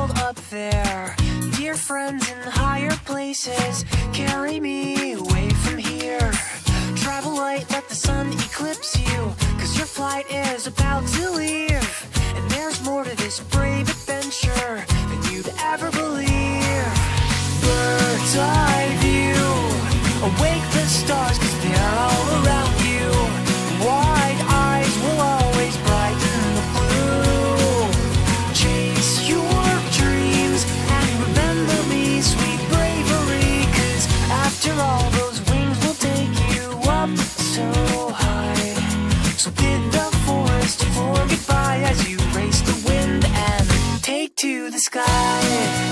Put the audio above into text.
world up there. Dear friends in higher places, carry me away from here. Travel light, let the sun eclipse you, 'cause your flight is about to leave. And there's more to this brave adventure than you'd ever believe. Bird's eye view, awake the stars, 'cause they're all around you. Wide eyes will always brighten the blue. Chase your dreams and remember me, sweet bravery, 'cause after all, those wings will take you up so high. So bid the forest for goodbye as you race the wind and take to the sky.